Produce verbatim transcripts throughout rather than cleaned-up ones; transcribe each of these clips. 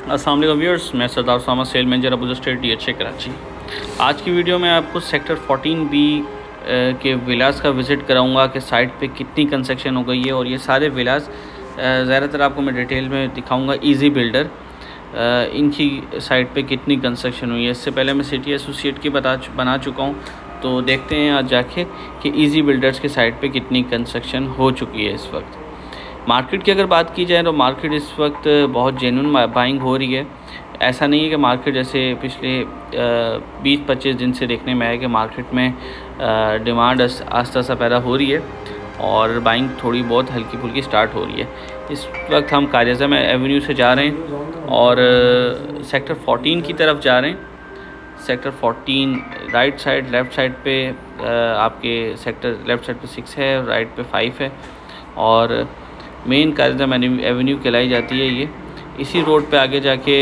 अस्सलाम वालेकुम व्यूअर्स, मैं Sardar Usama sale manager Abu state D H A Karachi. आज की वीडियो में आपको सेक्टर फोर्टीन बी के विलास का विज़िट कराऊंगा कि साइट पे कितनी कंस्ट्रक्शन हो गई है, और ये सारे विलास ज़्यादातर आपको मैं डिटेल में दिखाऊंगा। इजी बिल्डर इनकी साइट पे कितनी कंस्ट्रक्शन हुई है। इससे पहले मैं सिटी एसोसिएट की बता बना चुका हूँ, तो देखते हैं आज जाके कि इजी बिल्डर्स की साइट पे कितनी कंस्ट्रक्शन हो चुकी है इस वक्त। मार्केट की अगर बात की जाए तो मार्केट इस वक्त बहुत जेन्युइन बाइंग हो रही है। ऐसा नहीं है कि मार्केट जैसे पिछले बीस पच्चीस दिन से देखने में आया कि मार्केट में डिमांड आस्ता आस्ता पैदा हो रही है और बाइंग थोड़ी बहुत हल्की फुल्की स्टार्ट हो रही है। इस वक्त हम कारिज़म एवेन्यू से जा रहे हैं और सेक्टर फोर्टीन की तरफ जा रहे हैं। Sector fourteen right side left side पे आपके सेक्टर लेफ़्ट साइड पे सिक्स है, राइट पे फाइव है, और मेन कारिज़म एवेन्यू कहलाई जाती है ये। इसी रोड पे आगे जाके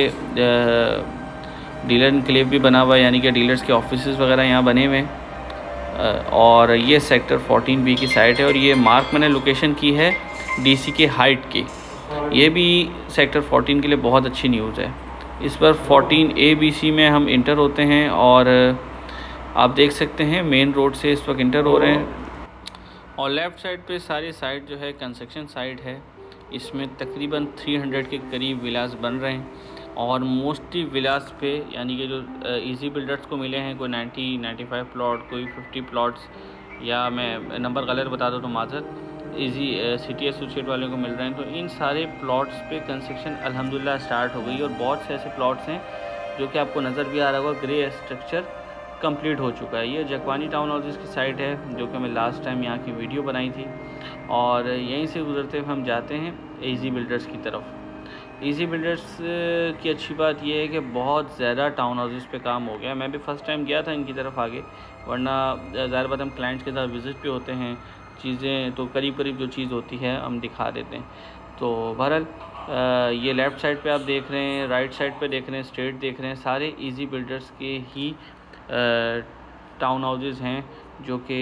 डीलर इनक्लेव भी बना हुआ है, यानी कि डीलर्स के ऑफिसेज़ वगैरह यहाँ बने हुए हैं। और ये सेक्टर फोर्टीन बी की साइट है, और ये मार्क मैंने लोकेशन की है डीसी के हाइट की। ये भी सेक्टर फोर्टीन के लिए बहुत अच्छी न्यूज़ है। इस पर फोर्टीन ए बी सी में हम इंटर होते हैं, और आप देख सकते हैं मेन रोड से इस वक्त इंटर हो रहे हैं। और लेफ़्ट साइड पे सारी साइट जो है कंस्ट्रक्शन साइट है। इसमें तकरीबन तीन सौ के करीब विलास बन रहे हैं, और मोस्टली विलास पे यानी कि जो इजी बिल्डर्स को मिले हैं, कोई नब्बे पचानवे प्लॉट, कोई पचास प्लॉट्स, या मैं नंबर गलत बता दूँ तो माजरत, इजी सिटी एसोसिएट वालों को मिल रहे हैं। तो इन सारे प्लॉट्स पे कंस्ट्रक्शन अल्हम्दुलिल्लाह स्टार्ट हो गई, और बहुत से ऐसे प्लॉट्स हैं जो कि आपको नज़र भी आ रहा होगा, ग्रे स्ट्रक्चर कंप्लीट हो चुका है। ये जगवानी टाउन हाउसेस की साइट है, जो कि मैं लास्ट टाइम यहाँ की वीडियो बनाई थी, और यहीं से गुजरते हुए हम जाते हैं इजी बिल्डर्स की तरफ। इजी बिल्डर्स की अच्छी बात यह है कि बहुत ज़्यादा टाउन हाउसेस पे काम हो गया। मैं भी फ़र्स्ट टाइम गया था इनकी तरफ आगे, वरना ज़ाहिर बात हम क्लाइंट्स के साथ विज़िट पे होते हैं, चीज़ें तो करीब करीब जो चीज़ होती है हम दिखा देते हैं। तो बहरहाल ये लेफ़्ट साइड पे आप देख रहे हैं, राइट साइड पे देख रहे हैं, स्ट्रेट देख रहे हैं, सारे इजी बिल्डर्स के ही टाउन हाउसेस हैं, जो कि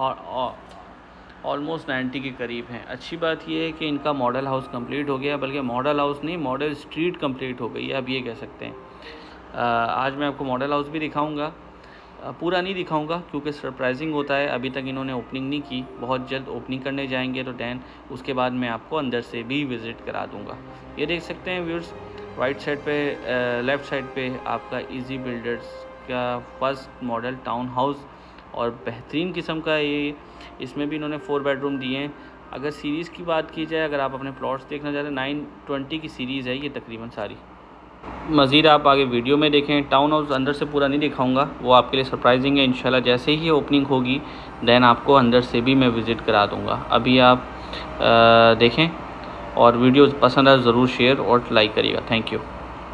ऑलमोस्ट नब्बे के करीब हैं। अच्छी बात यह है कि इनका मॉडल हाउस कंप्लीट हो गया, बल्कि मॉडल हाउस नहीं, मॉडल स्ट्रीट कंप्लीट हो गई है, अब ये कह सकते हैं। आ, आज मैं आपको मॉडल हाउस भी दिखाऊंगा, पूरा नहीं दिखाऊंगा क्योंकि सरप्राइजिंग होता है। अभी तक इन्होंने ओपनिंग नहीं की, बहुत जल्द ओपनिंग करने जाएंगे, तो दैन उसके बाद मैं आपको अंदर से भी विज़िट करा दूँगा। ये देख सकते हैं व्यूअर्स, राइट साइड पे लेफ़्ट साइड पे आपका इजी बिल्डर्स का फर्स्ट मॉडल टाउन हाउस, और बेहतरीन किस्म का ये। इसमें भी इन्होंने फोर बेडरूम दिए हैं। अगर सीरीज़ की बात की जाए, अगर आप अपने प्लॉट्स देखना चाहते हैं, नाइन ट्वेंटी की सीरीज़ है ये तकरीबन सारी। मज़ीद आप आगे वीडियो में देखें। टाउन हाउस अंदर से पूरा नहीं दिखाऊंगा, वो आपके लिए सरप्राइजिंग है। इंशाल्लाह जैसे ही ओपनिंग होगी दैन आपको अंदर से भी मैं विज़िट करा दूँगा। अभी आप आ, देखें, और वीडियो पसंद आए ज़रूर शेयर और लाइक करिएगा। Thank you.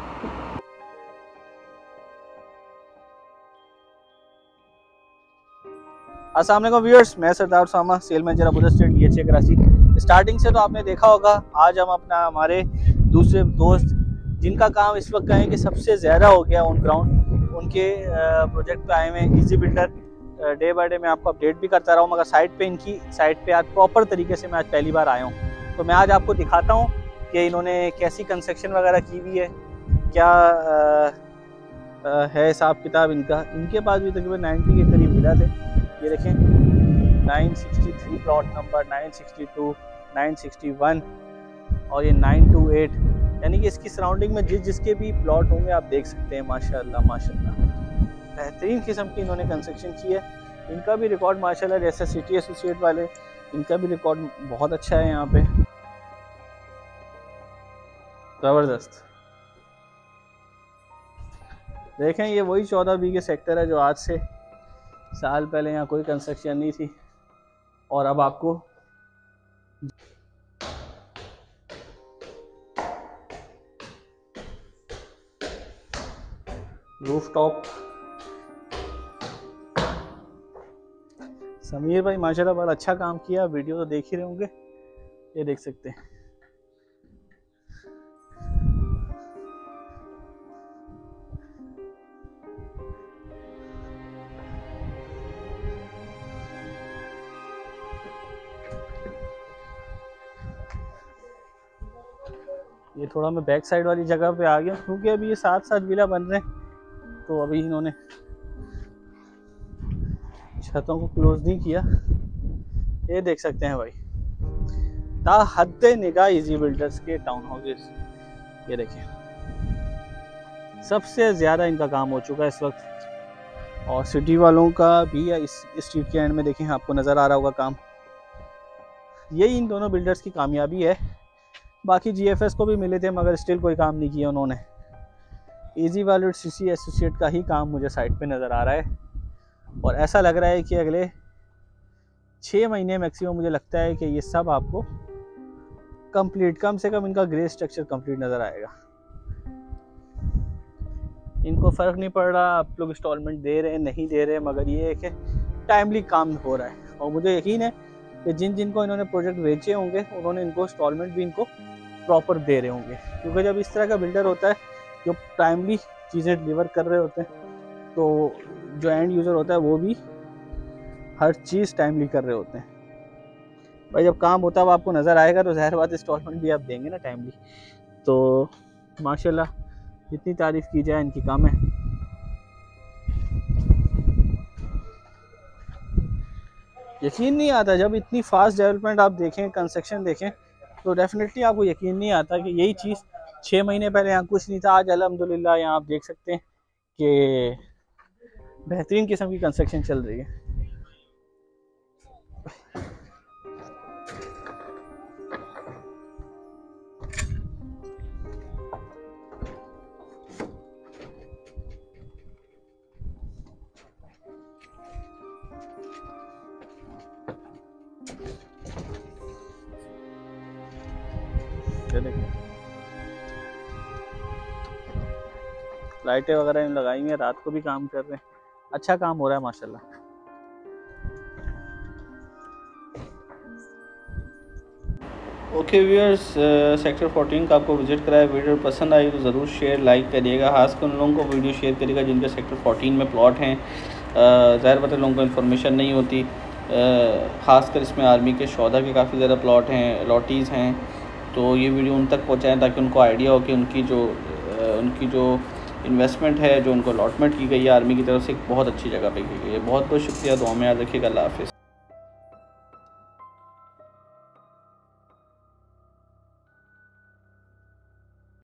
अस्सलाम वालेकुम व्यूअर्स, मैं Sardar Usama sale manager Abu state D H A Karachi. Starting से तो आपने देखा होगा, आज हम अपना हमारे दूसरे दोस्त जिनका काम इस वक्त कहें कि सबसे ज़्यादा हो गया ऑन ग्राउंड, उनके प्रोजेक्ट पे आए हुए हैं। Easy builder day by day मैं आपको अपडेट भी करता रहा हूँ, मगर साइट पे इनकी साइट पे आज प्रॉपर तरीके से मैं आज पहली बार आया हूँ। तो मैं आज आपको दिखाता हूँ कि इन्होंने कैसी कंस्ट्रक्शन वगैरह की हुई है, क्या आ, आ, है हिसाब किताब इनका। इनके पास भी तकरीबन नब्बे के करीब मिला थे। ये देखें, नौ सौ तिरसठ प्लॉट नंबर, नौ सौ बासठ, नौ सौ इकसठ और ये नौ सौ अट्ठाईस, यानी कि इसकी सराउंडिंग में जिस जिसके भी प्लॉट होंगे आप देख सकते हैं। माशाल्लाह माशाल्लाह बेहतरीन किस्म की इन्होंने कंस्ट्रक्शन की है। इनका भी रिकॉर्ड माशाल्लाह, जैसे सिटी एसोसिएट वाले, इनका भी रिकॉर्ड बहुत अच्छा है यहाँ पे, ज़बरदस्त। देखें, ये वही चौदह बी के सेक्टर है जो आज से साल पहले यहाँ कोई कंस्ट्रक्शन नहीं थी, और अब आपको रूफटॉप। समीर भाई माशाल्लाह बहुत अच्छा काम किया, वीडियो तो देख ही रहे होंगे। ये देख सकते हैं, ये थोड़ा मैं बैक साइड वाली जगह पे आ गया क्योंकि अभी ये साथ साथ विला बन रहे हैं, तो अभी इन्होंने छतों को क्लोज नहीं किया। ये देख सकते हैं भाई, ता हद निगाह इजी बिल्डर्स के टाउन हाउसेस। ये देखिए सबसे ज़्यादा इनका काम हो चुका है इस वक्त, और सिटी वालों का भी है। इस स्ट्रीट के एंड में देखें, आपको नज़र आ रहा होगा काम। यही इन दोनों बिल्डर्स की कामयाबी है। बाकी जीएफएस को भी मिले थे मगर स्टिल कोई काम नहीं किया उन्होंने। इजी वैल्यूड सीसी एसोसिएट का ही काम मुझे साइट पे नज़र आ रहा है, और ऐसा लग रहा है कि अगले छः महीने मैक्सिमम मुझे लगता है कि ये सब आपको कंप्लीट, कम से कम इनका ग्रे स्ट्रक्चर कंप्लीट नज़र आएगा। इनको फ़र्क नहीं पड़ रहा आप लोग इंस्टॉलमेंट दे रहे हैं नहीं दे रहे, मगर ये है कि टाइमली काम हो रहा है। और मुझे यकीन है कि जिन जिनको इन्होंने प्रोजेक्ट बेचे होंगे उन्होंने इनको इंस्टॉलमेंट भी इनको प्रॉपर दे रहे होंगे, क्योंकि जब इस तरह का बिल्डर होता है जो टाइमली चीज़ें डिलीवर कर रहे होते हैं तो जो एंड यूज़र होता है वो भी हर चीज़ टाइमली कर रहे होते हैं। भाई जब काम होता है वो आपको नज़र आएगा तो ज़ाहिर बात इंस्टॉलमेंट भी आप देंगे ना टाइमली। तो माशाल्लाह जितनी तारीफ़ की जाए इनकी कम है। यकीन नहीं आता जब इतनी फास्ट डेवलपमेंट आप देखें, कंस्ट्रक्शन देखें, तो डेफिनेटली आपको यकीन नहीं आता कि यही चीज़ छः महीने पहले यहाँ कुछ नहीं था। आज अल्हम्दुलिल्लाह यहाँ आप देख सकते हैं कि बेहतरीन किस्म की कंस्ट्रक्शन चल रही है। लाइटें वगैरह लगाई हुई हैं, रात को भी काम कर रहे हैं, अच्छा काम हो रहा है माशाल्लाह। ओके व्यूअर्स, सेक्टर फोर्टीन का आपको विज़िट कराया, वीडियो पसंद आई तो ज़रूर शेयर लाइक करिएगा। खासकर उन लोगों को वीडियो शेयर करिएगा जिनके सेक्टर फोर्टीन में प्लॉट हैं। ज़ाहिर बात है लोगों को इन्फॉर्मेशन नहीं होती, ख़ासकर इसमें आर्मी के शौहदा के काफ़ी ज़्यादा प्लॉट हैं, लॉटीज़ हैं, तो ये वीडियो उन तक पहुँचाएँ ताकि उनको आइडिया हो कि उनकी जो उनकी जो इन्वेस्टमेंट है, जो उनको अलॉटमेंट की गई है आर्मी की तरफ से, एक बहुत अच्छी जगह पे की गई है। बहुत बहुत शुक्रिया, दुआ में याद रखिएगा। अल्लाह हाफ़िज़।